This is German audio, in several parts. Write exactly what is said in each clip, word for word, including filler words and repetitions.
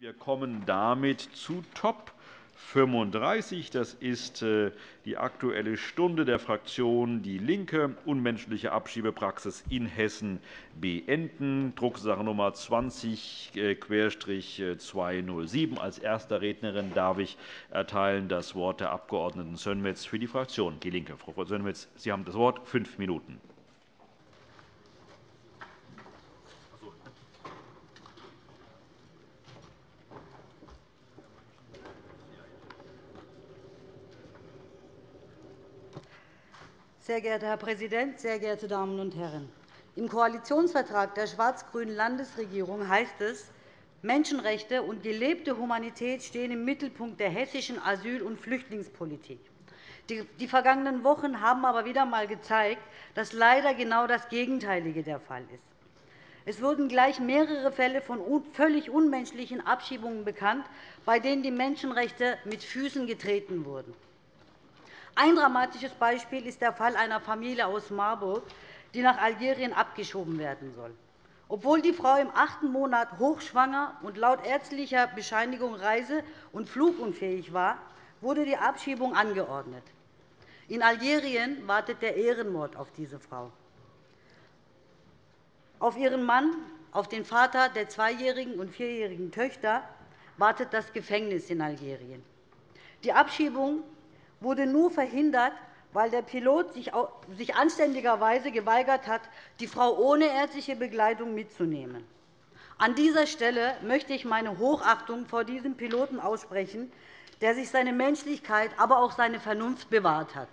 Wir kommen damit zu Top fünfunddreißig. Das ist die Aktuelle Stunde der Fraktion DIE LINKE, unmenschliche Abschiebepraxis in Hessen beenden, Drucksache Nummer zwanzig zweihundertsieben. Als erster Rednerin darf ich erteilen das Wort der Abg. Sönmez für die Fraktion DIE LINKE. Frau Sönmez, Sie haben das Wort. Fünf Minuten. Sehr geehrter Herr Präsident, sehr geehrte Damen und Herren! Im Koalitionsvertrag der schwarz-grünen Landesregierung heißt es, Menschenrechte und gelebte Humanität stehen im Mittelpunkt der hessischen Asyl- und Flüchtlingspolitik. Die vergangenen Wochen haben aber wieder einmal gezeigt, dass leider genau das Gegenteilige der Fall ist. Es wurden gleich mehrere Fälle von völlig unmenschlichen Abschiebungen bekannt, bei denen die Menschenrechte mit Füßen getreten wurden. Ein dramatisches Beispiel ist der Fall einer Familie aus Marburg, die nach Algerien abgeschoben werden soll. Obwohl die Frau im achten Monat hochschwanger und laut ärztlicher Bescheinigung reise- und flugunfähig war, wurde die Abschiebung angeordnet. In Algerien wartet der Ehrenmord auf diese Frau. Auf ihren Mann, auf den Vater der zweijährigen und vierjährigen Töchter wartet das Gefängnis in Algerien. Die Abschiebung wurde nur verhindert, weil der Pilot sich anständigerweise geweigert hat, die Frau ohne ärztliche Begleitung mitzunehmen. An dieser Stelle möchte ich meine Hochachtung vor diesem Piloten aussprechen, der sich seine Menschlichkeit, aber auch seine Vernunft bewahrt hat.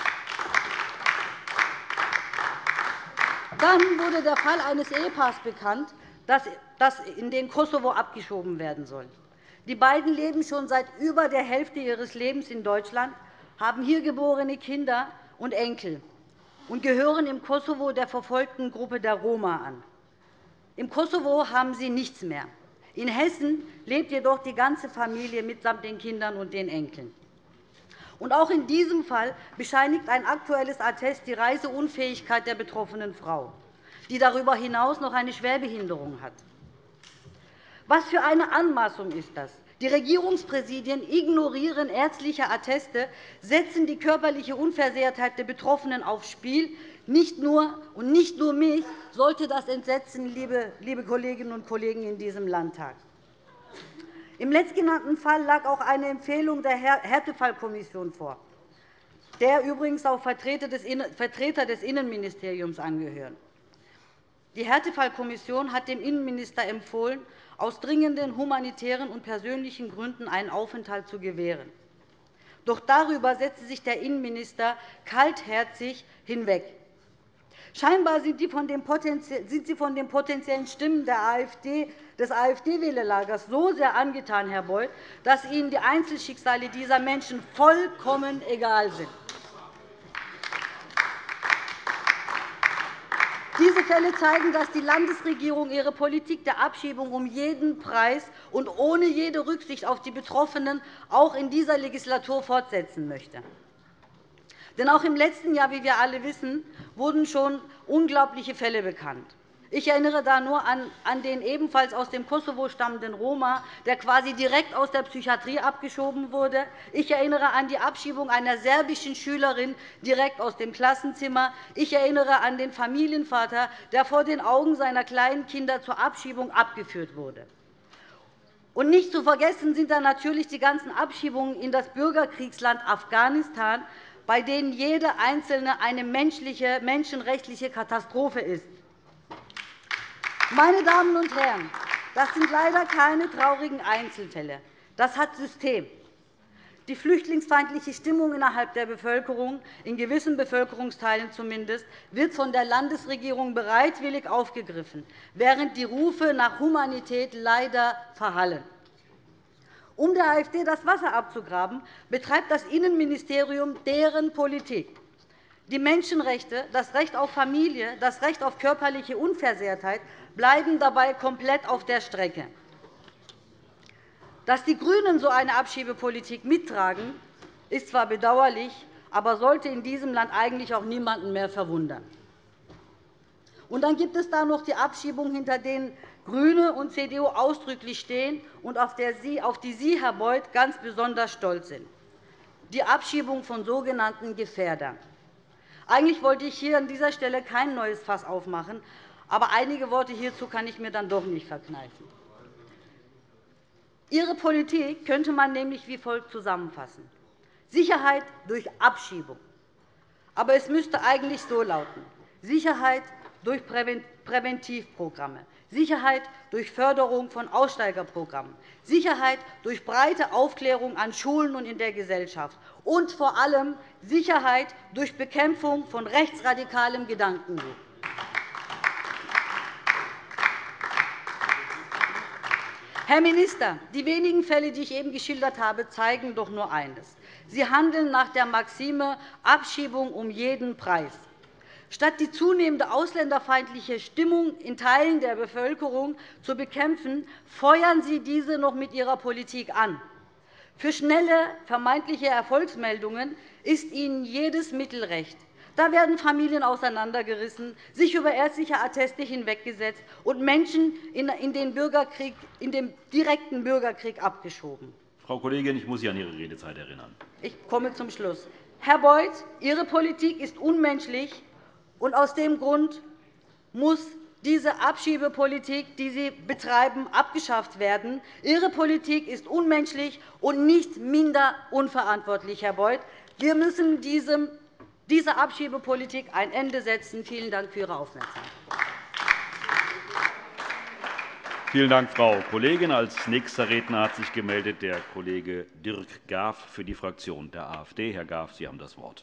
Dann wurde der Fall eines Ehepaars bekannt, das in den Kosovo abgeschoben werden soll. Die beiden leben schon seit über der Hälfte ihres Lebens in Deutschland, haben hier geborene Kinder und Enkel und gehören im Kosovo der verfolgten Gruppe der Roma an. Im Kosovo haben sie nichts mehr. In Hessen lebt jedoch die ganze Familie mitsamt den Kindern und den Enkeln. Und auch in diesem Fall bescheinigt ein aktuelles Attest die Reiseunfähigkeit der betroffenen Frau, die darüber hinaus noch eine Schwerbehinderung hat. Was für eine Anmaßung ist das? Die Regierungspräsidien ignorieren ärztliche Atteste, setzen die körperliche Unversehrtheit der Betroffenen aufs Spiel. Nicht nur, und nicht nur mich sollte das entsetzen, liebe Kolleginnen und Kollegen in diesem Landtag. Im letztgenannten Fall lag auch eine Empfehlung der Härtefallkommission vor, der übrigens auch Vertreter des Innenministeriums angehören. Die Härtefallkommission hat dem Innenminister empfohlen, aus dringenden humanitären und persönlichen Gründen einen Aufenthalt zu gewähren. Doch darüber setzte sich der Innenminister kaltherzig hinweg. Scheinbar sind Sie von den potenziellen Stimmen der AfD, des AfD-Wählerlagers so sehr angetan, Herr Beuth, dass Ihnen die Einzelschicksale dieser Menschen vollkommen egal sind. Diese Fälle zeigen, dass die Landesregierung ihre Politik der Abschiebung um jeden Preis und ohne jede Rücksicht auf die Betroffenen auch in dieser Legislatur fortsetzen möchte. Denn auch im letzten Jahr, wie wir alle wissen, wurden schon unglaubliche Fälle bekannt. Ich erinnere da nur an den ebenfalls aus dem Kosovo stammenden Roma, der quasi direkt aus der Psychiatrie abgeschoben wurde. Ich erinnere an die Abschiebung einer serbischen Schülerin direkt aus dem Klassenzimmer. Ich erinnere an den Familienvater, der vor den Augen seiner kleinen Kinder zur Abschiebung abgeführt wurde. Und nicht zu vergessen sind dann natürlich die ganzen Abschiebungen in das Bürgerkriegsland Afghanistan, bei denen jede einzelne eine menschliche, menschenrechtliche Katastrophe ist. Meine Damen und Herren, das sind leider keine traurigen Einzelfälle. Das hat System. Die flüchtlingsfeindliche Stimmung innerhalb der Bevölkerung, in gewissen Bevölkerungsteilen zumindest, wird von der Landesregierung bereitwillig aufgegriffen, während die Rufe nach Humanität leider verhallen. Um der AfD das Wasser abzugraben, betreibt das Innenministerium deren Politik. Die Menschenrechte, das Recht auf Familie, das Recht auf körperliche Unversehrtheit bleiben dabei komplett auf der Strecke. Dass die GRÜNEN so eine Abschiebepolitik mittragen, ist zwar bedauerlich, aber sollte in diesem Land eigentlich auch niemanden mehr verwundern. Und dann gibt es da noch die Abschiebung hinter den GRÜNE und C D U ausdrücklich stehen und auf die Sie, Herr Beuth, ganz besonders stolz sind, die Abschiebung von sogenannten Gefährdern. Eigentlich wollte ich hier an dieser Stelle kein neues Fass aufmachen, aber einige Worte hierzu kann ich mir dann doch nicht verkneifen. Ihre Politik könnte man nämlich wie folgt zusammenfassen: Sicherheit durch Abschiebung. Aber es müsste eigentlich so lauten: Sicherheit durch Präventivprogramme, Sicherheit durch Förderung von Aussteigerprogrammen, Sicherheit durch breite Aufklärung an Schulen und in der Gesellschaft und vor allem Sicherheit durch Bekämpfung von rechtsradikalem Gedankengut. Herr Minister, die wenigen Fälle, die ich eben geschildert habe, zeigen doch nur eines: Sie handeln nach der Maxime Abschiebung um jeden Preis. Statt die zunehmende ausländerfeindliche Stimmung in Teilen der Bevölkerung zu bekämpfen, feuern Sie diese noch mit Ihrer Politik an. Für schnelle, vermeintliche Erfolgsmeldungen ist Ihnen jedes Mittel recht. Da werden Familien auseinandergerissen, sich über ärztliche Atteste hinweggesetzt und Menschen in den, Bürgerkrieg, in den direkten Bürgerkrieg abgeschoben. Frau Kollegin, ich muss Sie an Ihre Redezeit erinnern. Ich komme zum Schluss. Herr Beuth, Ihre Politik ist unmenschlich, und aus dem Grund muss diese Abschiebepolitik, die Sie betreiben, abgeschafft werden. Ihre Politik ist unmenschlich und nicht minder unverantwortlich, Herr Beuth. Wir müssen diesem dieser Abschiebepolitik ein Ende setzen. Vielen Dank für Ihre Aufmerksamkeit. Vielen Dank, Frau Kollegin. Als nächster Redner hat sich gemeldet der Kollege Dirk Graf für die Fraktion der AfD. Herr Graf, Sie haben das Wort.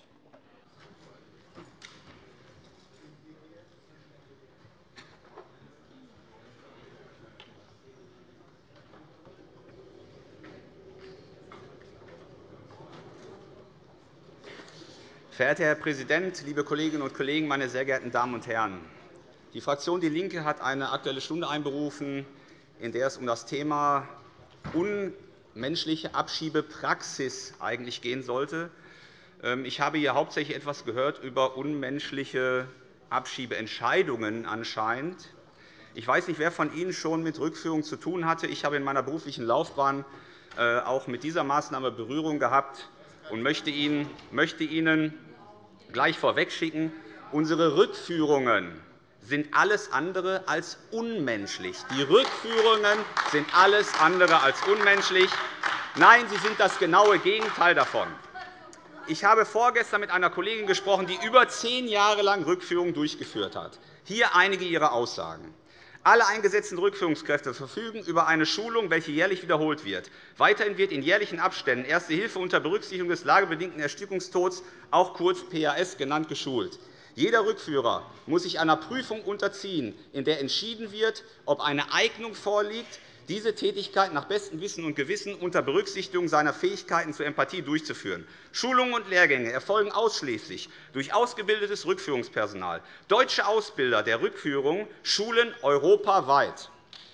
Verehrter Herr Präsident, liebe Kolleginnen und Kollegen, meine sehr geehrten Damen und Herren! Die Fraktion DIE LINKE hat eine Aktuelle Stunde einberufen, in der es um das Thema unmenschliche Abschiebepraxis eigentlich gehen sollte. Ich habe hier hauptsächlich etwas gehört über unmenschliche Abschiebeentscheidungen anscheinend. Ich weiß nicht, wer von Ihnen schon mit Rückführung zu tun hatte. Ich habe in meiner beruflichen Laufbahn auch mit dieser Maßnahme Berührung gehabt und möchte Ihnen gleich vorwegschicken, unsere Rückführungen sind alles andere als unmenschlich. Die Rückführungen sind alles andere als unmenschlich. Nein, sie sind das genaue Gegenteil davon. Ich habe vorgestern mit einer Kollegin gesprochen, die über zehn Jahre lang Rückführungen durchgeführt hat. Hier einige ihrer Aussagen. Alle eingesetzten Rückführungskräfte verfügen über eine Schulung, welche jährlich wiederholt wird. Weiterhin wird in jährlichen Abständen Erste Hilfe unter Berücksichtigung des lagebedingten Erstickungstods, auch kurz P A S genannt, geschult. Jeder Rückführer muss sich einer Prüfung unterziehen, in der entschieden wird, ob eine Eignung vorliegt, diese Tätigkeit nach bestem Wissen und Gewissen unter Berücksichtigung seiner Fähigkeiten zur Empathie durchzuführen. Schulungen und Lehrgänge erfolgen ausschließlich durch ausgebildetes Rückführungspersonal. Deutsche Ausbilder der Rückführung schulen europaweit.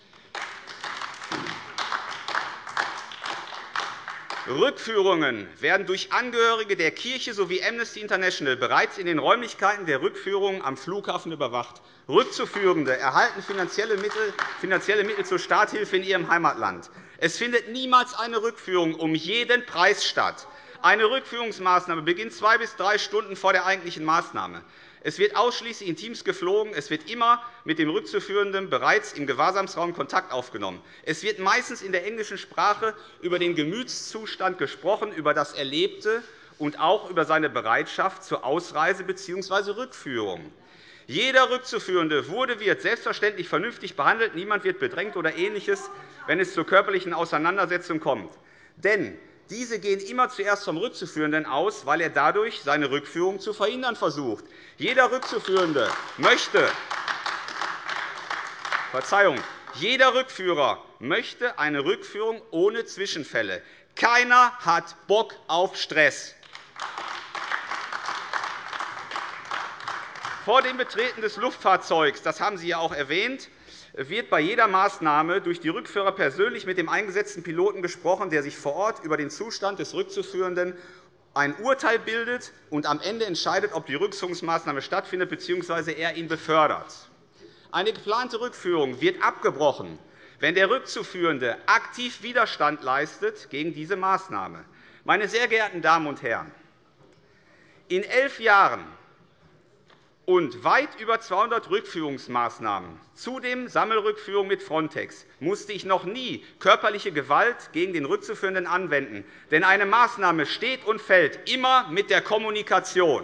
Rückführungen werden durch Angehörige der Kirche sowie Amnesty International bereits in den Räumlichkeiten der Rückführungen am Flughafen überwacht. Rückzuführende erhalten finanzielle Mittel, finanzielle Mittel zur Starthilfe in ihrem Heimatland. Es findet niemals eine Rückführung um jeden Preis statt. Eine Rückführungsmaßnahme beginnt zwei bis drei Stunden vor der eigentlichen Maßnahme. Es wird ausschließlich in Teams geflogen. Es wird immer mit dem Rückzuführenden bereits im Gewahrsamsraum Kontakt aufgenommen. Es wird meistens in der englischen Sprache über den Gemütszustand gesprochen, über das Erlebte und auch über seine Bereitschaft zur Ausreise bzw. Rückführung. Jeder Rückzuführende wurde wird selbstverständlich vernünftig behandelt. Niemand wird bedrängt oder Ähnliches, wenn es zur körperlichen Auseinandersetzung kommt. Denn diese gehen immer zuerst vom Rückzuführenden aus, weil er dadurch seine Rückführung zu verhindern versucht. Jeder Rückzuführende möchte, Verzeihung, jeder Rückführer möchte eine Rückführung ohne Zwischenfälle. Keiner hat Bock auf Stress. Vor dem Betreten des Luftfahrzeugs, das haben Sie ja auch erwähnt, wird bei jeder Maßnahme durch die Rückführer persönlich mit dem eingesetzten Piloten gesprochen, der sich vor Ort über den Zustand des Rückzuführenden ein Urteil bildet und am Ende entscheidet, ob die Rückführungsmaßnahme stattfindet bzw. er ihn befördert. Eine geplante Rückführung wird abgebrochen, wenn der Rückzuführende aktiv Widerstand leistet gegen diese Maßnahme. Meine sehr geehrten Damen und Herren, in elf Jahren und weit über zweihundert Rückführungsmaßnahmen, zudem Sammelrückführung mit Frontex, musste ich noch nie körperliche Gewalt gegen den Rückzuführenden anwenden. Denn eine Maßnahme steht und fällt immer mit der Kommunikation.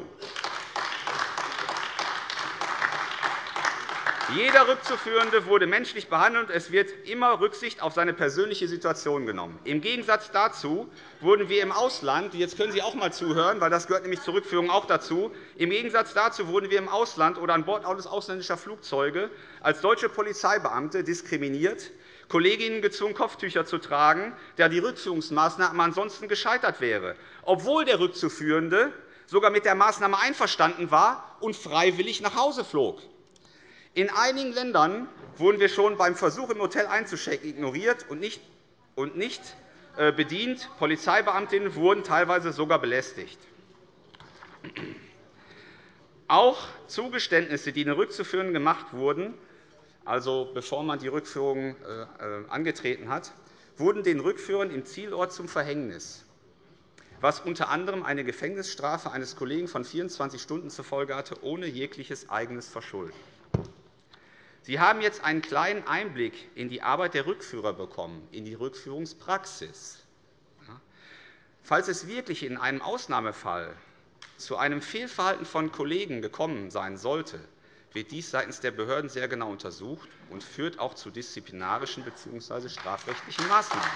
Jeder Rückzuführende wurde menschlich behandelt, und es wird immer Rücksicht auf seine persönliche Situation genommen. Im Gegensatz dazu wurden wir im Ausland – jetzt können Sie auch einmal zuhören, weil das gehört nämlich zur Rückführung auch dazu – im Gegensatz dazu wurden wir im Ausland oder an Bord ausländischer Flugzeuge als deutsche Polizeibeamte diskriminiert, Kolleginnen gezwungen, Kopftücher zu tragen, da die Rückführungsmaßnahme ansonsten gescheitert wäre, obwohl der Rückzuführende sogar mit der Maßnahme einverstanden war und freiwillig nach Hause flog. In einigen Ländern wurden wir schon beim Versuch, im Hotel einzuchecken, ignoriert und nicht, und nicht bedient. Polizeibeamtinnen wurden teilweise sogar belästigt. Auch Zugeständnisse, die den Rückzuführenden gemacht wurden, also bevor man die Rückführung angetreten hat, wurden den Rückführern im Zielort zum Verhängnis, was unter anderem eine Gefängnisstrafe eines Kollegen von vierundzwanzig Stunden zur Folge hatte, ohne jegliches eigenes Verschulden. Sie haben jetzt einen kleinen Einblick in die Arbeit der Rückführer bekommen, in die Rückführungspraxis. Falls es wirklich in einem Ausnahmefall zu einem Fehlverhalten von Kollegen gekommen sein sollte, wird dies seitens der Behörden sehr genau untersucht und führt auch zu disziplinarischen bzw. strafrechtlichen Maßnahmen.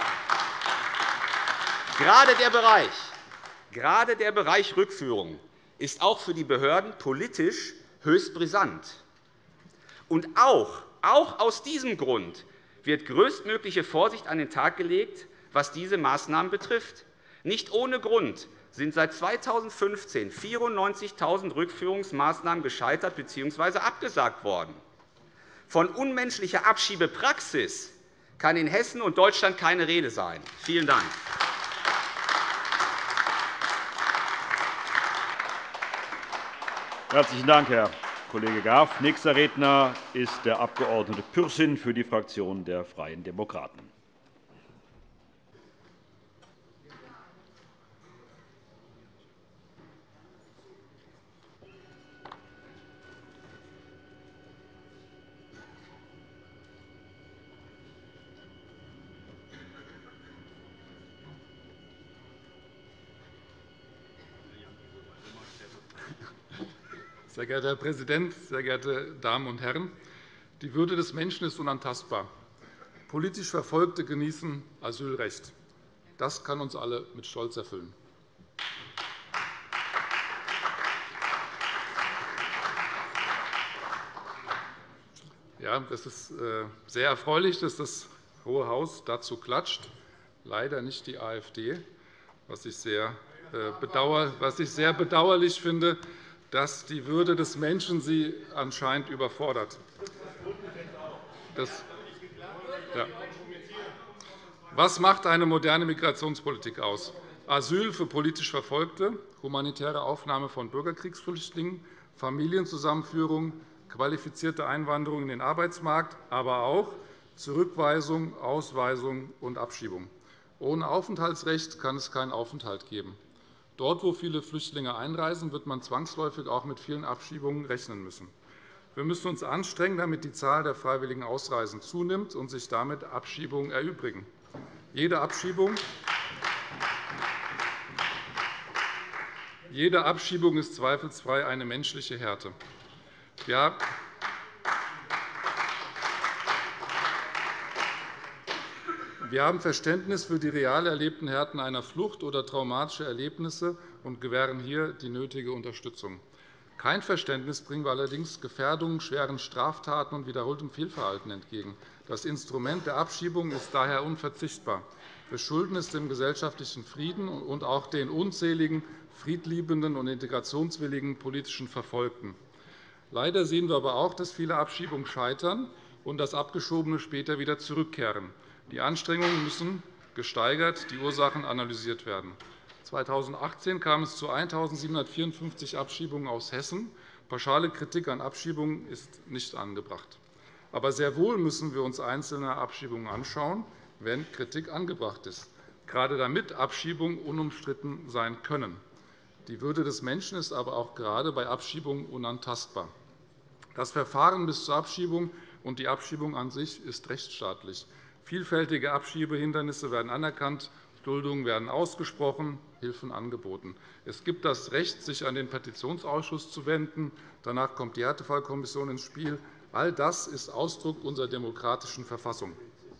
Gerade der Bereich, gerade der Bereich Rückführung ist auch für die Behörden politisch höchst brisant. Und auch, auch aus diesem Grund wird größtmögliche Vorsicht an den Tag gelegt, was diese Maßnahmen betrifft. Nicht ohne Grund sind seit zweitausendfünfzehn vierundneunzigtausend Rückführungsmaßnahmen gescheitert bzw. abgesagt worden. Von unmenschlicher Abschiebepraxis kann in Hessen und Deutschland keine Rede sein. Vielen Dank. Herzlichen Dank, Herr Kollege Graf. Nächster Redner ist der Abg. Pürsün für die Fraktion der Freien Demokraten. Sehr geehrter Herr Präsident, sehr geehrte Damen und Herren! Die Würde des Menschen ist unantastbar. Politisch Verfolgte genießen Asylrecht. Das kann uns alle mit Stolz erfüllen. Ja, es ist sehr erfreulich, dass das Hohe Haus dazu klatscht. Leider nicht die AfD, was ich sehr bedauerlich finde, dass die Würde des Menschen Sie anscheinend überfordert. Das, ja. Was macht eine moderne Migrationspolitik aus? Asyl für politisch Verfolgte, humanitäre Aufnahme von Bürgerkriegsflüchtlingen, Familienzusammenführung, qualifizierte Einwanderung in den Arbeitsmarkt, aber auch Zurückweisung, Ausweisung und Abschiebung. Ohne Aufenthaltsrecht kann es keinen Aufenthalt geben. Dort, wo viele Flüchtlinge einreisen, wird man zwangsläufig auch mit vielen Abschiebungen rechnen müssen. Wir müssen uns anstrengen, damit die Zahl der freiwilligen Ausreisen zunimmt und sich damit Abschiebungen erübrigen. Jede Abschiebung, jede Abschiebung ist zweifelsfrei eine menschliche Härte. Ja, Wir haben Verständnis für die real erlebten Härten einer Flucht oder traumatische Erlebnisse und gewähren hier die nötige Unterstützung. Kein Verständnis bringen wir allerdings Gefährdungen, schweren Straftaten und wiederholtem Fehlverhalten entgegen. Das Instrument der Abschiebung ist daher unverzichtbar. Wir schulden es dem gesellschaftlichen Frieden und auch den unzähligen friedliebenden und integrationswilligen politischen Verfolgten. Leider sehen wir aber auch, dass viele Abschiebungen scheitern und dass Abgeschobene später wieder zurückkehren. Die Anstrengungen müssen gesteigert, die Ursachen analysiert werden. zweitausendachtzehn kam es zu eintausendsiebenhundertvierundfünfzig Abschiebungen aus Hessen. Pauschale Kritik an Abschiebungen ist nicht angebracht. Aber sehr wohl müssen wir uns einzelne Abschiebungen anschauen, wenn Kritik angebracht ist, gerade damit Abschiebungen unumstritten sein können. Die Würde des Menschen ist aber auch gerade bei Abschiebungen unantastbar. Das Verfahren bis zur Abschiebung und die Abschiebung an sich ist rechtsstaatlich. Vielfältige Abschiebehindernisse werden anerkannt, Duldungen werden ausgesprochen, Hilfen angeboten. Es gibt das Recht, sich an den Petitionsausschuss zu wenden. Danach kommt die Härtefallkommission ins Spiel. All das ist Ausdruck unserer demokratischen Verfassung.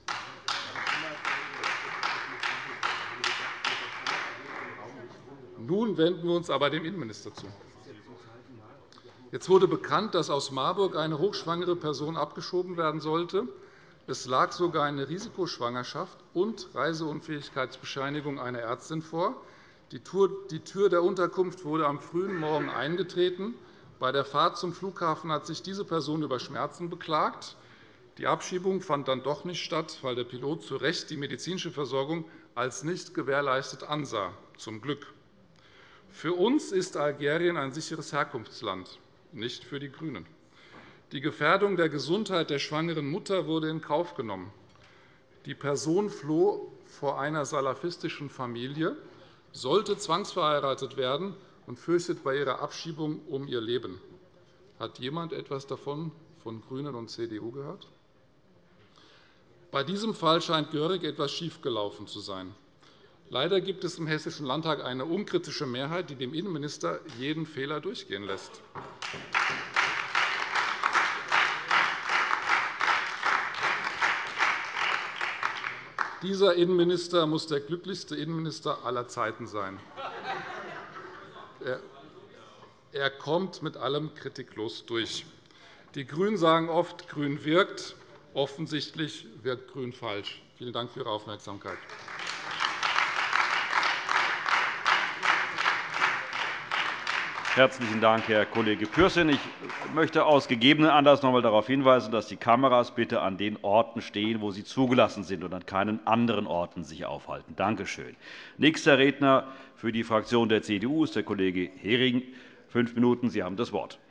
Nun wenden wir uns aber dem Innenminister zu. Jetzt wurde bekannt, dass aus Marburg eine hochschwangere Person abgeschoben werden sollte. Es lag sogar eine Risikoschwangerschaft und Reiseunfähigkeitsbescheinigung einer Ärztin vor. Die Tür der Unterkunft wurde am frühen Morgen eingetreten. Bei der Fahrt zum Flughafen hat sich diese Person über Schmerzen beklagt. Die Abschiebung fand dann doch nicht statt, weil der Pilot zu Recht die medizinische Versorgung als nicht gewährleistet ansah. Zum Glück. Für uns ist Algerien ein sicheres Herkunftsland, nicht für die GRÜNEN. Die Gefährdung der Gesundheit der schwangeren Mutter wurde in Kauf genommen. Die Person floh vor einer salafistischen Familie, sollte zwangsverheiratet werden und fürchtet bei ihrer Abschiebung um ihr Leben. Hat jemand etwas davon von GRÜNEN und C D U gehört? Bei diesem Fall scheint gehörig etwas schiefgelaufen zu sein. Leider gibt es im Hessischen Landtag eine unkritische Mehrheit, die dem Innenminister jeden Fehler durchgehen lässt. Dieser Innenminister muss der glücklichste Innenminister aller Zeiten sein. Er kommt mit allem kritiklos durch. Die GRÜNEN sagen oft, Grün wirkt. Offensichtlich wirkt Grün falsch. Vielen Dank für Ihre Aufmerksamkeit. Herzlichen Dank, Herr Kollege Pürsün. Ich möchte aus gegebenen Anlass noch einmal darauf hinweisen, dass die Kameras bitte an den Orten stehen, wo sie zugelassen sind, und an keinen anderen Orten sich aufhalten. Danke schön. Nächster Redner für die Fraktion der C D U ist der Kollege Hering. Fünf Minuten. Sie haben das Wort.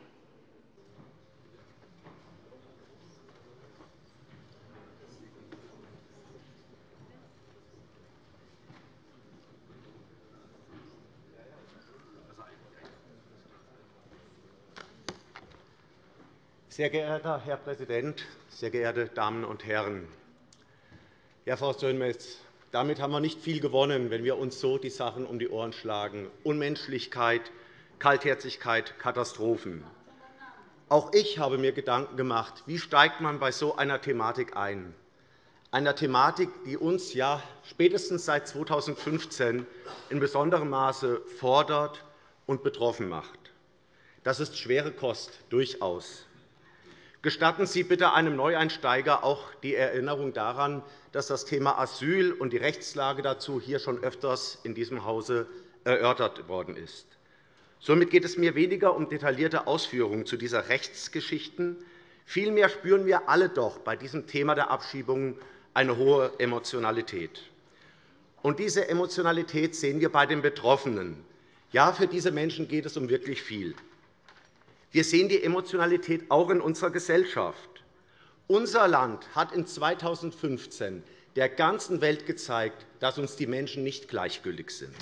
Sehr geehrter Herr Präsident, sehr geehrte Damen und Herren! Ja, Frau Sönmez, damit haben wir nicht viel gewonnen, wenn wir uns so die Sachen um die Ohren schlagen. Unmenschlichkeit, Kaltherzigkeit, Katastrophen. Auch ich habe mir Gedanken gemacht, wie steigt man bei so einer Thematik ein? Einer Thematik, die uns ja spätestens seit zweitausendfünfzehn in besonderem Maße fordert und betroffen macht. Das ist schwere Kost, durchaus. Gestatten Sie bitte einem Neueinsteiger auch die Erinnerung daran, dass das Thema Asyl und die Rechtslage dazu hier schon öfters in diesem Hause erörtert worden ist. Somit geht es mir weniger um detaillierte Ausführungen zu dieser Rechtsgeschichten. Vielmehr spüren wir alle doch bei diesem Thema der Abschiebungen eine hohe Emotionalität. Und diese Emotionalität sehen wir bei den Betroffenen. Ja, für diese Menschen geht es um wirklich viel. Wir sehen die Emotionalität auch in unserer Gesellschaft. Unser Land hat in zweitausendfünfzehn der ganzen Welt gezeigt, dass uns die Menschen nicht gleichgültig sind.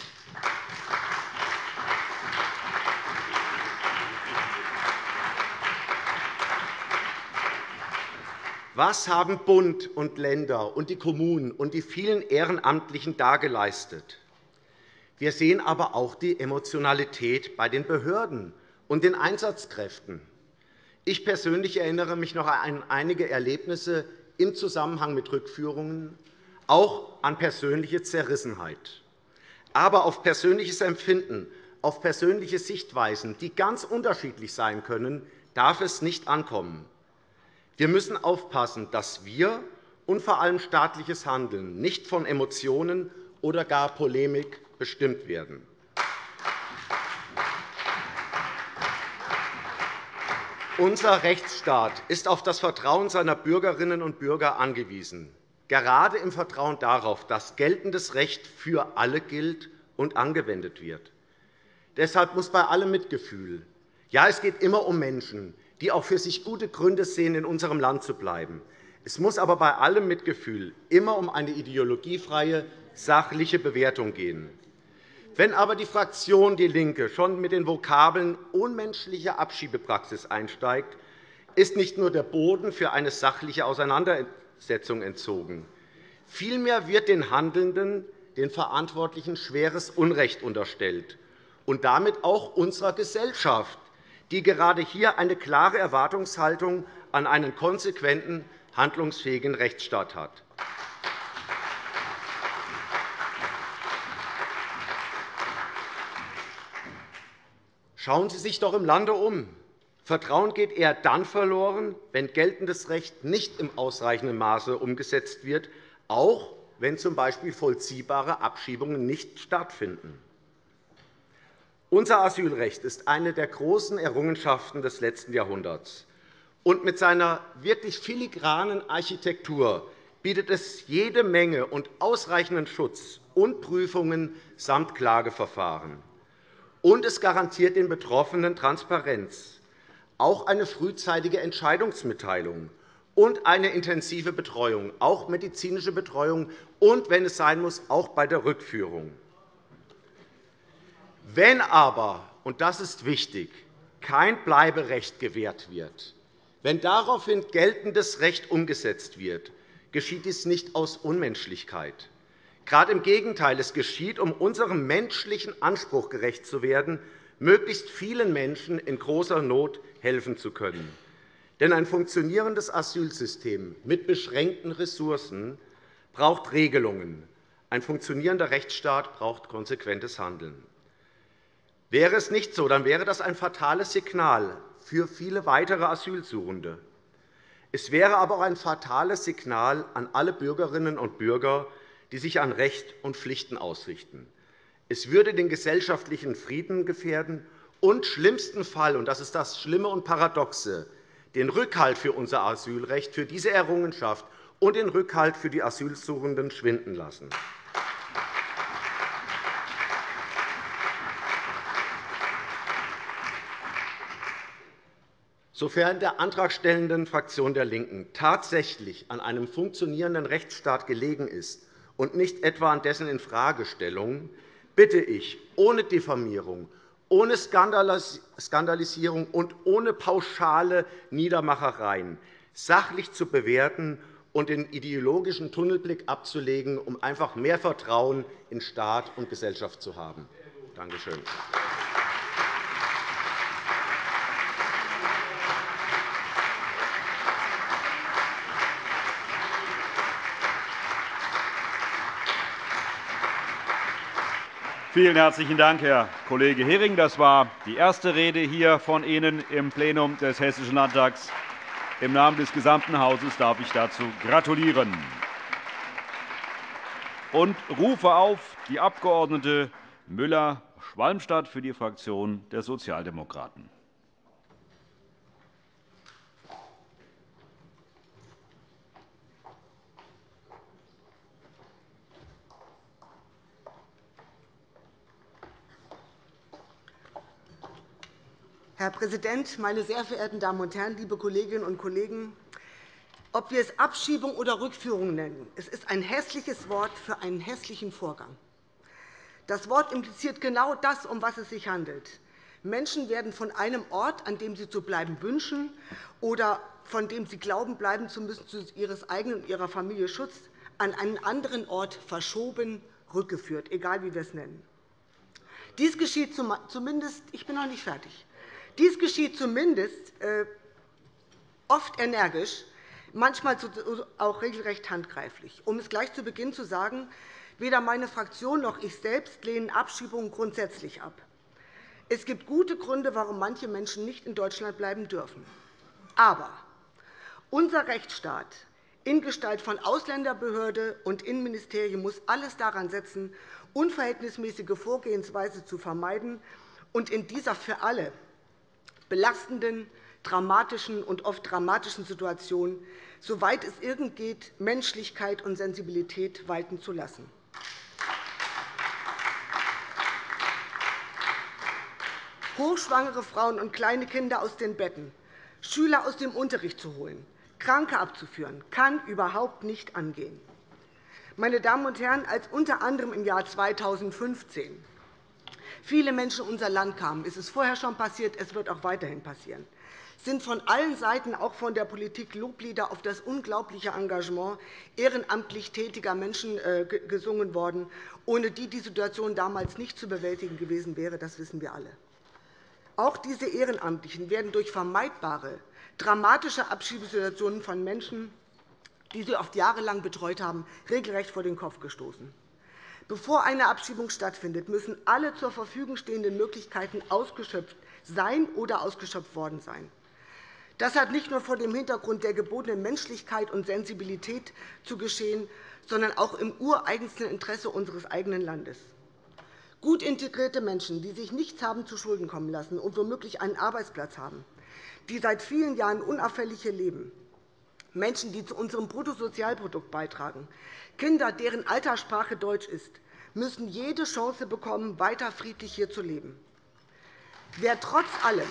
Was haben Bund und Länder und die Kommunen und die vielen Ehrenamtlichen da geleistet? Wir sehen aber auch die Emotionalität bei den Behörden und den Einsatzkräften. Ich persönlich erinnere mich noch an einige Erlebnisse im Zusammenhang mit Rückführungen, auch an persönliche Zerrissenheit. Aber auf persönliches Empfinden, auf persönliche Sichtweisen, die ganz unterschiedlich sein können, darf es nicht ankommen. Wir müssen aufpassen, dass wir und vor allem staatliches Handeln nicht von Emotionen oder gar Polemik bestimmt werden. Unser Rechtsstaat ist auf das Vertrauen seiner Bürgerinnen und Bürger angewiesen, gerade im Vertrauen darauf, dass geltendes Recht für alle gilt und angewendet wird. Deshalb muss bei allem Mitgefühl, Ja, es geht immer um Menschen, die auch für sich gute Gründe sehen, in unserem Land zu bleiben. Es muss aber bei allem Mitgefühl immer um eine ideologiefreie, sachliche Bewertung gehen. Wenn aber die Fraktion DIE LINKE schon mit den Vokabeln unmenschliche Abschiebepraxis einsteigt, ist nicht nur der Boden für eine sachliche Auseinandersetzung entzogen. Vielmehr wird den Handelnden, den Verantwortlichen schweres Unrecht unterstellt und damit auch unserer Gesellschaft, die gerade hier eine klare Erwartungshaltung an einen konsequenten, handlungsfähigen Rechtsstaat hat. Schauen Sie sich doch im Lande um. Vertrauen geht eher dann verloren, wenn geltendes Recht nicht im ausreichenden Maße umgesetzt wird, auch wenn z. B. vollziehbare Abschiebungen nicht stattfinden. Unser Asylrecht ist eine der großen Errungenschaften des letzten Jahrhunderts. Und mit seiner wirklich filigranen Architektur bietet es jede Menge und ausreichenden Schutz und Prüfungen samt Klageverfahren. Und es garantiert den Betroffenen Transparenz, auch eine frühzeitige Entscheidungsmitteilung und eine intensive Betreuung, auch medizinische Betreuung und, wenn es sein muss, auch bei der Rückführung. Wenn aber, und das ist wichtig, kein Bleiberecht gewährt wird, wenn daraufhin geltendes Recht umgesetzt wird, geschieht dies nicht aus Unmenschlichkeit. Gerade im Gegenteil, es geschieht, um unserem menschlichen Anspruch gerecht zu werden, möglichst vielen Menschen in großer Not helfen zu können. Denn ein funktionierendes Asylsystem mit beschränkten Ressourcen braucht Regelungen. Ein funktionierender Rechtsstaat braucht konsequentes Handeln. Wäre es nicht so, dann wäre das ein fatales Signal für viele weitere Asylsuchende. Es wäre aber auch ein fatales Signal an alle Bürgerinnen und Bürger, die sich an Recht und Pflichten ausrichten. Es würde den gesellschaftlichen Frieden gefährden und schlimmsten Fall, und das ist das Schlimme und Paradoxe, den Rückhalt für unser Asylrecht, für diese Errungenschaft und den Rückhalt für die Asylsuchenden schwinden lassen. Sofern der antragstellenden Fraktion der LINKEN tatsächlich an einem funktionierenden Rechtsstaat gelegen ist und nicht etwa an dessen Infragestellung, bitte ich, ohne Diffamierung, ohne Skandalisierung und ohne pauschale Niedermachereien sachlich zu bewerten und den ideologischen Tunnelblick abzulegen, um einfach mehr Vertrauen in Staat und Gesellschaft zu haben. Danke schön. Vielen herzlichen Dank, Herr Kollege Hering. Das war die erste Rede hier von Ihnen im Plenum des Hessischen Landtags. Im Namen des gesamten Hauses darf ich dazu gratulieren und rufe auf die Abg. Müller-Schwalmstadt für die Fraktion der Sozialdemokraten. Herr Präsident, meine sehr verehrten Damen und Herren, liebe Kolleginnen und Kollegen! Ob wir es Abschiebung oder Rückführung nennen, es ist ein hässliches Wort für einen hässlichen Vorgang. Das Wort impliziert genau das, um was es sich handelt. Menschen werden von einem Ort, an dem sie zu bleiben wünschen oder von dem sie glauben, bleiben zu müssen, zu ihres eigenen und ihrer Familie Schutz, an einen anderen Ort verschoben, rückgeführt, egal wie wir es nennen. Dies geschieht zumindest, ich bin noch nicht fertig. Dies geschieht zumindest oft energisch, manchmal auch regelrecht handgreiflich. Um es gleich zu Beginn zu sagen, weder meine Fraktion noch ich selbst lehnen Abschiebungen grundsätzlich ab. Es gibt gute Gründe, warum manche Menschen nicht in Deutschland bleiben dürfen. Aber unser Rechtsstaat in Gestalt von Ausländerbehörde und Innenministerium muss alles daran setzen, unverhältnismäßige Vorgehensweise zu vermeiden und in dieser für alle belastenden, dramatischen und oft dramatischen Situationen, soweit es irgend geht, Menschlichkeit und Sensibilität walten zu lassen. lassen. hochschwangere Frauen und kleine Kinder aus den Betten, Schüler aus dem Unterricht zu holen, Kranke abzuführen, kann überhaupt nicht angehen. Meine Damen und Herren, als unter anderem im Jahr zweitausendfünfzehn viele Menschen in unser Land kamen, ist es vorher schon passiert, es wird auch weiterhin passieren, sind von allen Seiten, auch von der Politik, Loblieder auf das unglaubliche Engagement ehrenamtlich tätiger Menschen gesungen worden, ohne die die Situation damals nicht zu bewältigen gewesen wäre. Das wissen wir alle. Auch diese Ehrenamtlichen werden durch vermeidbare, dramatische Abschiebesituationen von Menschen, die sie oft jahrelang betreut haben, regelrecht vor den Kopf gestoßen. Bevor eine Abschiebung stattfindet, müssen alle zur Verfügung stehenden Möglichkeiten ausgeschöpft sein oder ausgeschöpft worden sein. Das hat nicht nur vor dem Hintergrund der gebotenen Menschlichkeit und Sensibilität zu geschehen, sondern auch im ureigensten Interesse unseres eigenen Landes. Gut integrierte Menschen, die sich nichts haben zu Schulden kommen lassen und womöglich einen Arbeitsplatz haben, die seit vielen Jahren unauffällig hier leben, Menschen, die zu unserem Bruttosozialprodukt beitragen, Kinder, deren Alltagssprache Deutsch ist, müssen jede Chance bekommen, weiter friedlich hier zu leben. Wer trotz allem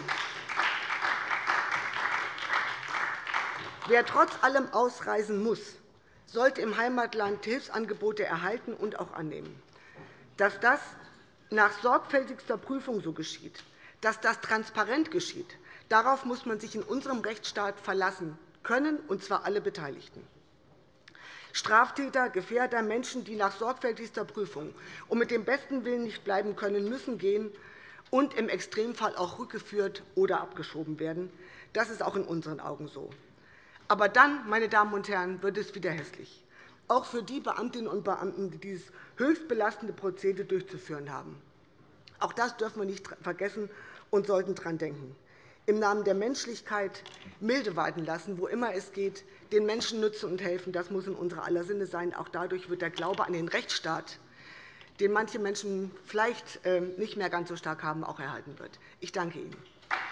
Wer trotz allem ausreisen muss, sollte im Heimatland Hilfsangebote erhalten und auch annehmen. Dass das nach sorgfältigster Prüfung so geschieht, dass das transparent geschieht, darauf muss man sich in unserem Rechtsstaat verlassen können, und zwar alle Beteiligten. Straftäter, Gefährder, Menschen, die nach sorgfältigster Prüfung und mit dem besten Willen nicht bleiben können, müssen gehen und im Extremfall auch rückgeführt oder abgeschoben werden. Das ist auch in unseren Augen so. Aber dann, meine Damen und Herren, wird es wieder hässlich, auch für die Beamtinnen und Beamten, die dieses höchst belastende Prozedere durchzuführen haben. Auch das dürfen wir nicht vergessen und sollten daran denken. Im Namen der Menschlichkeit Milde walten lassen, wo immer es geht, den Menschen nützen und helfen, das muss in unserer aller Sinne sein. Auch dadurch wird der Glaube an den Rechtsstaat, den manche Menschen vielleicht nicht mehr ganz so stark haben, auch erhalten wird. Ich danke Ihnen.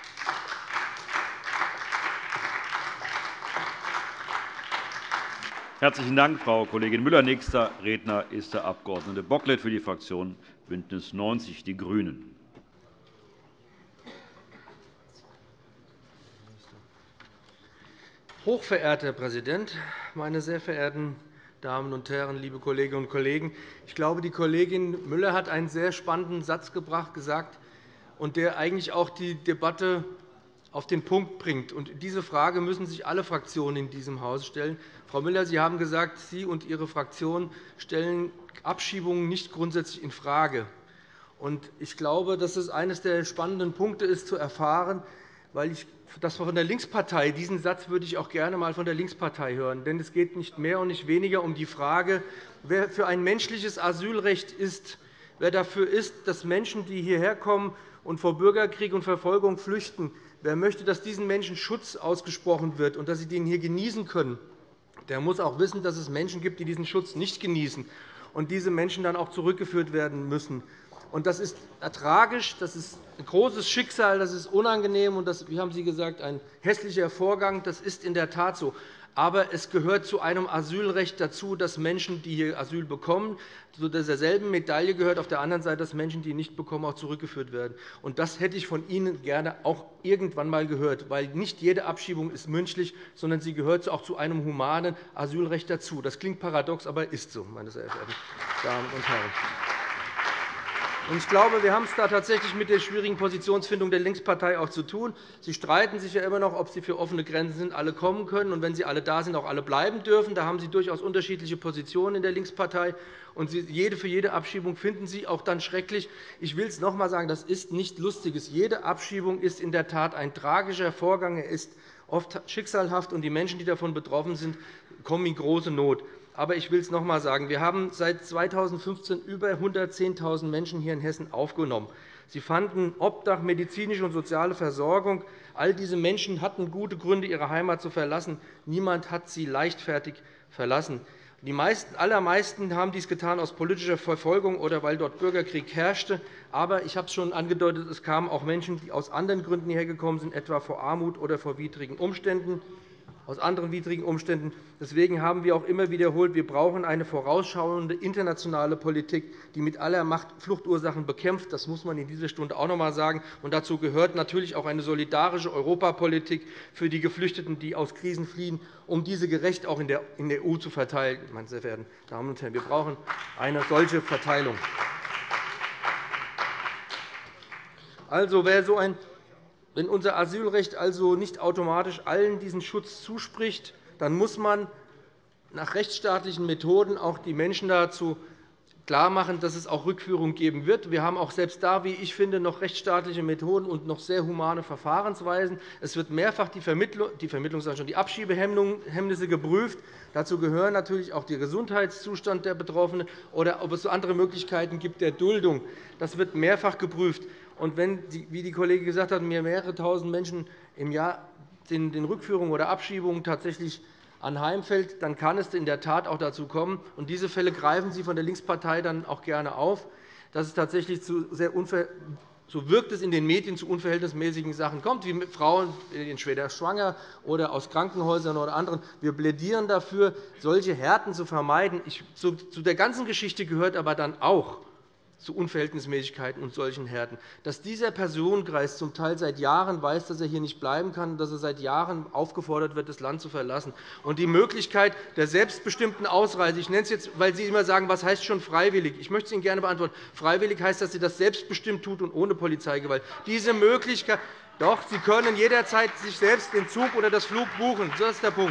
Herzlichen Dank, Frau Kollegin Müller. Nächster Redner ist der Abg. Bocklet für die Fraktion BÜNDNIS neunzig die GRÜNEN. Hochverehrter Herr Präsident, meine sehr verehrten Damen und Herren, liebe Kolleginnen und Kollegen! Ich glaube, die Kollegin Müller hat einen sehr spannenden Satz gebracht, gesagt, und der eigentlich auch die Debatte auf den Punkt bringt. Und diese Frage müssen sich alle Fraktionen in diesem Haus stellen. Frau Müller, Sie haben gesagt, Sie und Ihre Fraktion stellen Abschiebungen nicht grundsätzlich infrage. Ich glaube, dass es eines der spannenden Punkte ist, zu erfahren, weil ich das von der Linkspartei, diesen Satz würde ich auch gerne einmal von der Linkspartei hören. Denn es geht nicht mehr und nicht weniger um die Frage, wer für ein menschliches Asylrecht ist, wer dafür ist, dass Menschen, die hierher kommen und vor Bürgerkrieg und Verfolgung flüchten, wer möchte, dass diesen Menschen Schutz ausgesprochen wird und dass sie den hier genießen können, der muss auch wissen, dass es Menschen gibt, die diesen Schutz nicht genießen und diese Menschen dann auch zurückgeführt werden müssen. Das ist tragisch, das ist ein großes Schicksal, das ist unangenehm, und das, wie haben Sie gesagt, ein hässlicher Vorgang. Das ist in der Tat so. Aber es gehört zu einem Asylrecht dazu, dass Menschen, die hier Asyl bekommen, zu derselben Medaille gehört auf der anderen Seite, dass Menschen, die nicht bekommen, auch zurückgeführt werden. Und das hätte ich von Ihnen gerne auch irgendwann einmal gehört, weil nicht jede Abschiebung ist menschlich, sondern sie gehört auch zu einem humanen Asylrecht dazu. Das klingt paradox, aber ist so, meine sehr verehrten Damen und Herren. Ich glaube, wir haben es da tatsächlich mit der schwierigen Positionsfindung der Linkspartei auch zu tun. Sie streiten sich ja immer noch, ob Sie für offene Grenzen sind, alle kommen können, und wenn sie alle da sind, auch alle bleiben dürfen. Da haben Sie durchaus unterschiedliche Positionen in der Linkspartei. Und jede für jede Abschiebung finden Sie auch dann schrecklich. Ich will es noch einmal sagen, das ist nichts Lustiges. Jede Abschiebung ist in der Tat ein tragischer Vorgang. Er ist oft schicksalhaft, und die Menschen, die davon betroffen sind, kommen in große Not. Aber ich will es noch einmal sagen. Wir haben seit zweitausendfünfzehn über hundertzehntausend Menschen hier in Hessen aufgenommen. Sie fanden Obdach, medizinische und soziale Versorgung. All diese Menschen hatten gute Gründe, ihre Heimat zu verlassen. Niemand hat sie leichtfertig verlassen. Die meisten, allermeisten haben dies getan aus politischer Verfolgung oder weil dort Bürgerkrieg herrschte. Aber ich habe es schon angedeutet, es kamen auch Menschen, die aus anderen Gründen hierher gekommen sind, etwa vor Armut oder vor widrigen Umständen. aus anderen widrigen Umständen. Deswegen haben wir auch immer wiederholt, wir brauchen eine vorausschauende internationale Politik, die mit aller Macht Fluchtursachen bekämpft. Das muss man in dieser Stunde auch noch einmal sagen. Und dazu gehört natürlich auch eine solidarische Europapolitik für die Geflüchteten, die aus Krisen fliehen, um diese gerecht auch in der E U zu verteilen. Meine sehr verehrten Damen und Herren, wir brauchen eine solche Verteilung. Also, wer so ein, wenn unser Asylrecht also nicht automatisch allen diesen Schutz zuspricht, dann muss man nach rechtsstaatlichen Methoden auch die Menschen dazu klarmachen, dass es auch Rückführung geben wird. Wir haben auch selbst da, wie ich finde, noch rechtsstaatliche Methoden und noch sehr humane Verfahrensweisen. Es wird mehrfach die, Vermittlung, die, Vermittlung, die Abschiebehemmnisse geprüft. Dazu gehören natürlich auch der Gesundheitszustand der Betroffenen oder ob es andere Möglichkeiten gibt der Duldung. Das wird mehrfach geprüft. Und wenn, wie die Kollegin gesagt hat, mir mehrere tausend Menschen im Jahr den Rückführungen oder Abschiebungen tatsächlich anheimfällt, dann kann es in der Tat auch dazu kommen. Und diese Fälle greifen Sie von der Linkspartei dann auch gerne auf, dass es tatsächlich zu sehr unver so wirkt es in den Medien zu unverhältnismäßigen Sachen kommt, wie mit Frauen entweder schwanger oder aus Krankenhäusern oder anderen. Wir plädieren dafür, solche Härten zu vermeiden. Ich, zu, zu der ganzen Geschichte gehört aber dann auch zu Unverhältnismäßigkeiten und solchen Härten, dass dieser Personenkreis zum Teil seit Jahren weiß, dass er hier nicht bleiben kann, dass er seit Jahren aufgefordert wird, das Land zu verlassen. Und die Möglichkeit der selbstbestimmten Ausreise, ich nenne es jetzt, weil Sie immer sagen, was heißt schon freiwillig? Ich möchte es Ihnen gerne beantworten. Freiwillig heißt, dass Sie das selbstbestimmt tut und ohne Polizeigewalt. Diese Möglichkeit, doch, Sie können jederzeit sich selbst den Zug oder das Flug buchen. Das ist der Punkt.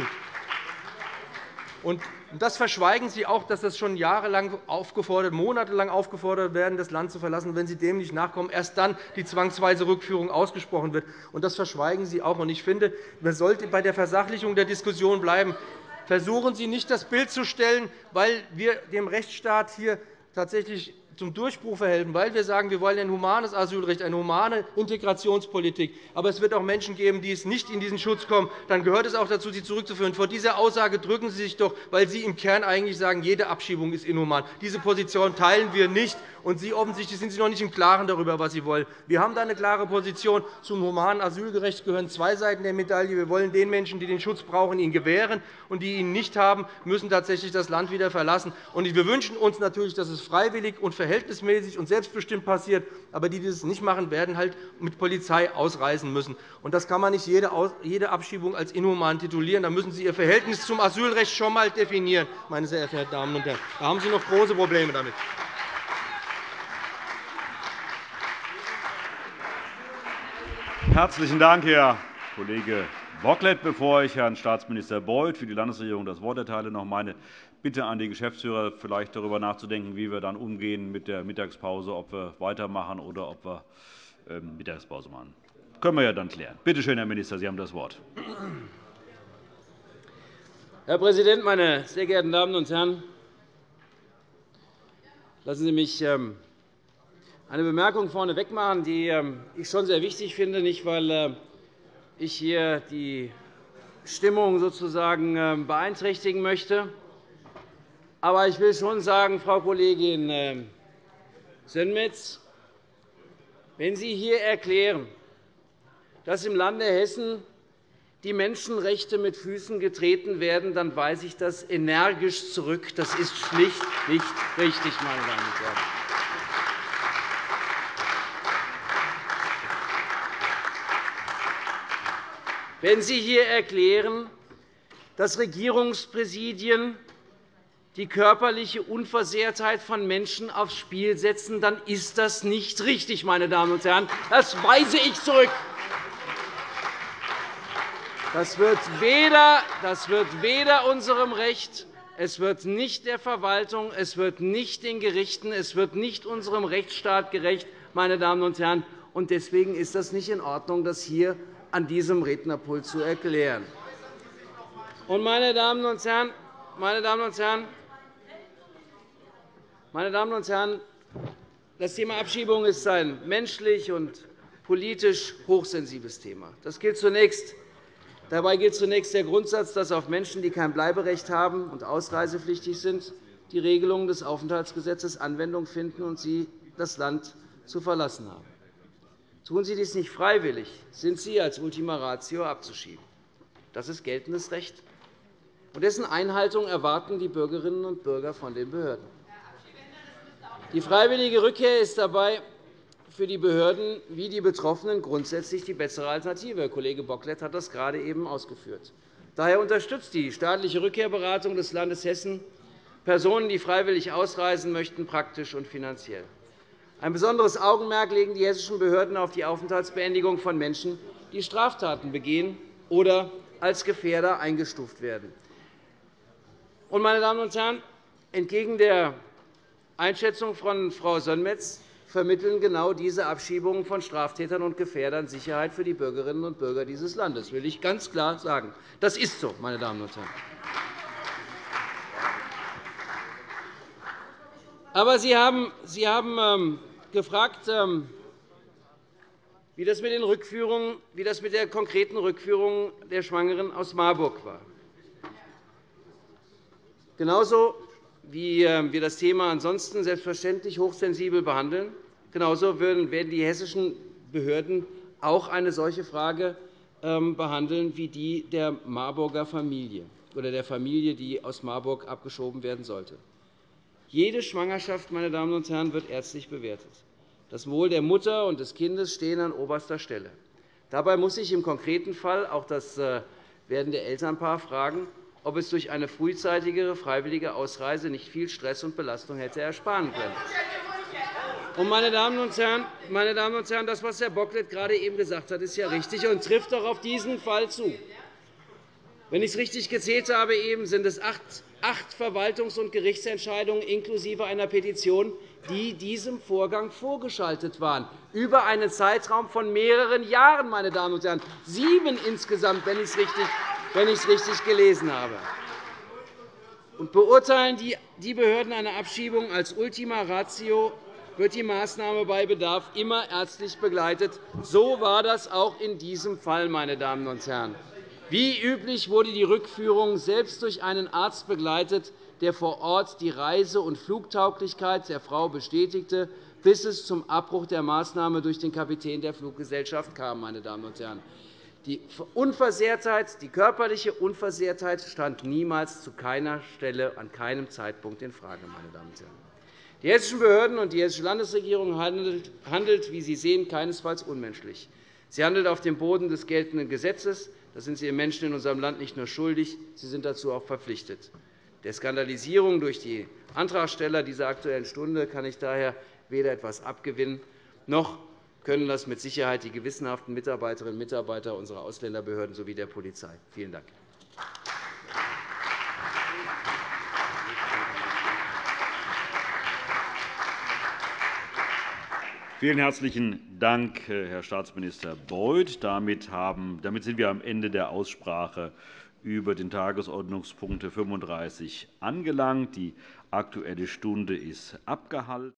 Und das verschweigen Sie auch, dass das schon jahrelang aufgefordert, monatelang aufgefordert werden, das Land zu verlassen. Wenn Sie dem nicht nachkommen, erst dann die zwangsweise Rückführung ausgesprochen wird. Und das verschweigen Sie auch. Und ich finde, man sollte bei der Versachlichung der Diskussion bleiben. Versuchen Sie nicht, das Bild zu stellen, weil wir dem Rechtsstaat hier tatsächlich zum Durchbruch verhelfen, weil wir sagen, wir wollen ein humanes Asylrecht, eine humane Integrationspolitik. Aber es wird auch Menschen geben, die es nicht in diesen Schutz kommen. Dann gehört es auch dazu, sie zurückzuführen. Vor dieser Aussage drücken Sie sich doch, weil Sie im Kern eigentlich sagen, jede Abschiebung ist inhuman. Diese Position teilen wir nicht. Und Sie offensichtlich sind Sie noch nicht im Klaren darüber, was Sie wollen. Wir haben da eine klare Position. Zum humanen Asylrecht gehören zwei Seiten der Medaille. Wir wollen den Menschen, die den Schutz brauchen, ihn gewähren, und die ihn nicht haben, müssen tatsächlich das Land wieder verlassen. Und wir wünschen uns natürlich, dass es freiwillig und verhältnismäßig und selbstbestimmt passiert. Aber die, die das nicht machen, werden halt mit Polizei ausreisen müssen. Und das kann man nicht jede Abschiebung als inhuman titulieren. Da müssen Sie Ihr Verhältnis zum Asylrecht schon einmal definieren, meine sehr verehrten Damen und Herren. Da haben Sie noch große Probleme damit. Herzlichen Dank, Herr Kollege Bocklet. Bevor ich Herrn Staatsminister Beuth für die Landesregierung das Wort erteile, noch meine Bitte an die Geschäftsführer, vielleicht darüber nachzudenken, wie wir dann umgehen mit der Mittagspause, ob wir weitermachen oder ob wir Mittagspause machen. Das können wir ja dann klären. Bitte schön, Herr Minister, Sie haben das Wort. Herr Präsident, meine sehr geehrten Damen und Herren! Lassen Sie mich eine Bemerkung vorneweg machen, die ich schon sehr wichtig finde, nicht weil ich hier die Stimmung sozusagen beeinträchtigen möchte. Aber ich will schon sagen, Frau Kollegin Sönmez, wenn Sie hier erklären, dass im Lande Hessen die Menschenrechte mit Füßen getreten werden, dann weise ich das energisch zurück. Das ist schlicht nicht richtig, meine Damen und Herren. Wenn Sie hier erklären, dass Regierungspräsidien die körperliche Unversehrtheit von Menschen aufs Spiel setzen, dann ist das nicht richtig, meine Damen und Herren. Das weise ich zurück. Das wird weder, das wird weder unserem Recht, es wird nicht der Verwaltung, es wird nicht den Gerichten, es wird nicht unserem Rechtsstaat gerecht, meine Damen und Herren. Und deswegen ist das nicht in Ordnung, das hier an diesem Rednerpult zu erklären. Und, meine Damen und Herren, meine Damen und Herren, meine Damen und Herren, das Thema Abschiebung ist ein menschlich und politisch hochsensibles Thema. Das gilt zunächst, dabei gilt zunächst der Grundsatz, dass auf Menschen, die kein Bleiberecht haben und ausreisepflichtig sind, die Regelungen des Aufenthaltsgesetzes Anwendung finden und sie das Land zu verlassen haben. Tun Sie dies nicht freiwillig, sind Sie als Ultima Ratio abzuschieben. Das ist geltendes Recht. Und dessen Einhaltung erwarten die Bürgerinnen und Bürger von den Behörden. Die freiwillige Rückkehr ist dabei für die Behörden wie die Betroffenen grundsätzlich die bessere Alternative. Herr Kollege Bocklet hat das gerade eben ausgeführt. Daher unterstützt die staatliche Rückkehrberatung des Landes Hessen Personen, die freiwillig ausreisen möchten, praktisch und finanziell. Ein besonderes Augenmerk legen die hessischen Behörden auf die Aufenthaltsbeendigung von Menschen, die Straftaten begehen oder als Gefährder eingestuft werden. Und, meine Damen und Herren, entgegen der Einschätzung von Frau Sönmez vermitteln genau diese Abschiebungen von Straftätern und Gefährdern Sicherheit für die Bürgerinnen und Bürger dieses Landes. Das will ich ganz klar sagen. Das ist so, meine Damen und Herren. Aber Sie haben, Sie haben gefragt, wie das mit den Rückführungen, wie das mit der konkreten Rückführung der Schwangeren aus Marburg war. Genauso wie wir das Thema ansonsten selbstverständlich hochsensibel behandeln, genauso werden die hessischen Behörden auch eine solche Frage behandeln wie die der Marburger Familie oder der Familie, die aus Marburg abgeschoben werden sollte. Jede Schwangerschaft, meine Damen und Herren, wird ärztlich bewertet. Das Wohl der Mutter und des Kindes stehen an oberster Stelle. Dabei muss sich im konkreten Fall auch das werdende Elternpaar fragen, ob es durch eine frühzeitigere freiwillige Ausreise nicht viel Stress und Belastung hätte ersparen können. Und, meine Damen und Herren, meine Damen und Herren, das, was Herr Bocklet gerade eben gesagt hat, ist ja richtig und trifft auch auf diesen Fall zu. Wenn ich es richtig gezählt habe, sind es acht Verwaltungs- und Gerichtsentscheidungen inklusive einer Petition, die diesem Vorgang vorgeschaltet waren, über einen Zeitraum von mehreren Jahren. Meine Damen und Herren. Sieben insgesamt, wenn ich es richtig, wenn ich es richtig gelesen habe. Und beurteilen die Behörden eine Abschiebung als Ultima Ratio, wird die Maßnahme bei Bedarf immer ärztlich begleitet. So war das auch in diesem Fall, meine Damen und Herren. Wie üblich wurde die Rückführung selbst durch einen Arzt begleitet, der vor Ort die Reise- und Flugtauglichkeit der Frau bestätigte, bis es zum Abbruch der Maßnahme durch den Kapitän der Fluggesellschaft kam. Meine Damen und Herren. Die Unversehrtheit, die körperliche Unversehrtheit stand niemals zu keiner Stelle an keinem Zeitpunkt infrage. Meine Damen und Herren. Die hessischen Behörden und die Hessische Landesregierung handelt, wie Sie sehen, keinesfalls unmenschlich. Sie handelt auf dem Boden des geltenden Gesetzes. Das sind Sie den Menschen in unserem Land nicht nur schuldig, Sie sind dazu auch verpflichtet. Der Skandalisierung durch die Antragsteller dieser Aktuellen Stunde kann ich daher weder etwas abgewinnen, noch können das mit Sicherheit die gewissenhaften Mitarbeiterinnen und Mitarbeiter unserer Ausländerbehörden sowie der Polizei. Vielen Dank. Vielen herzlichen Dank, Herr Staatsminister Beuth. Damit, haben, damit sind wir am Ende der Aussprache über den Tagesordnungspunkt fünfunddreißig angelangt. Die Aktuelle Stunde ist abgehalten.